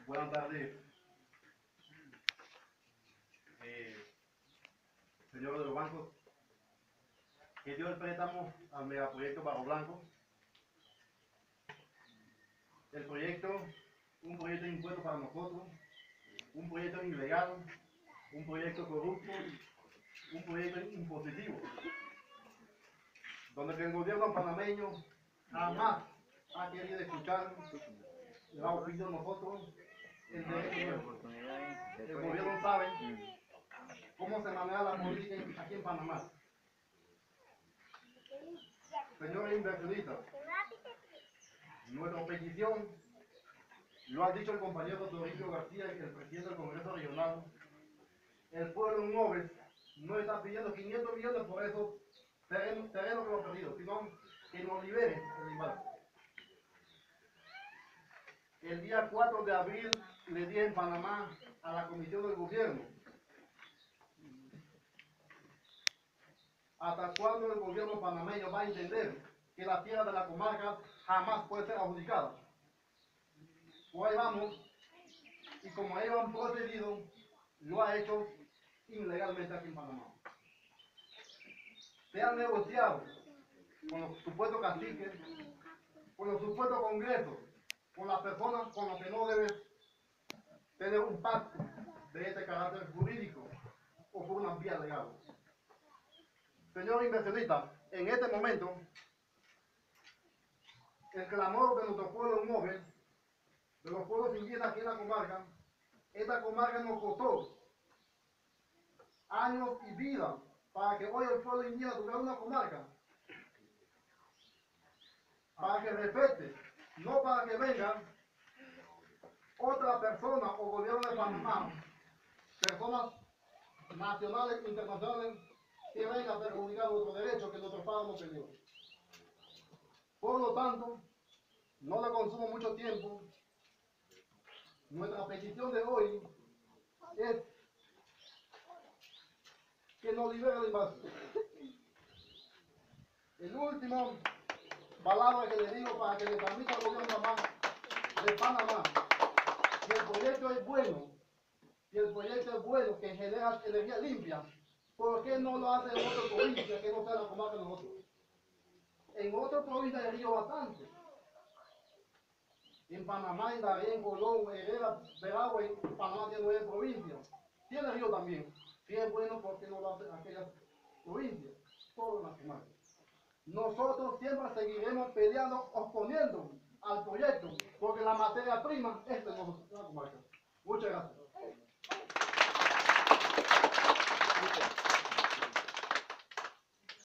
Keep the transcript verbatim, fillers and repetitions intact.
Buenas tardes, eh, señores de los bancos, que dio el préstamo al megaproyecto Barro Blanco. El proyecto, un proyecto de impuesto para nosotros, un proyecto ilegal, un proyecto corrupto, un proyecto impositivo, donde el gobierno panameño jamás ha querido escuchar la opinión de nosotros. El, de, el, el gobierno sabe cómo se maneja la política aquí en Panamá. Señores inversionistas, nuestra petición, lo ha dicho el compañero Toribio García, el presidente del Congreso Regional, el pueblo en Nobel no está pidiendo quinientos millones por esos terrenos terreno que hemos perdido, sino que nos liberen el embargo. El día cuatro de abril le dije en Panamá a la Comisión del Gobierno, ¿hasta cuándo el gobierno panameño va a entender que la tierra de la comarca jamás puede ser adjudicada? Pues ahí vamos, y como ellos han procedido, lo ha hecho ilegalmente aquí en Panamá. Se han negociado con los supuestos caciques, con los supuestos congresos, con las personas con las que no deben tener un pacto de este carácter jurídico o por una vía legal. Señor inversionista, en este momento, el clamor de nuestro pueblo móvil, de los pueblos indígenas aquí en la comarca, esta comarca nos costó años y vida para que hoy el pueblo indígena tuviera una comarca, para que respete, no para que venga otra persona o gobierno de Panamá, personas nacionales e internacionales, que vengan a perjudicar nuestros derechos que nuestros padres nos pidieron. Por lo tanto, no le consumo mucho tiempo. Nuestra petición de hoy es que nos libere la invasión. El último palabra que le digo para que le transmita al gobierno de Panamá, si el proyecto es bueno, si el proyecto es bueno, que genera energía limpia, ¿por qué no lo hace en otra provincia que no sea la comarca de nosotros? En otras provincias hay río bastante. En Panamá, en Darién, Colón, Herrera, Veragua, Panamá tiene nueve provincias. Tiene río también. Si es bueno, ¿por qué no lo hace aquellas provincias? Todo en la comarca. Nosotros siempre seguiremos peleando, oponiendo al proyecto, porque la materia prima es de nosotros, la comarca. Muchas gracias.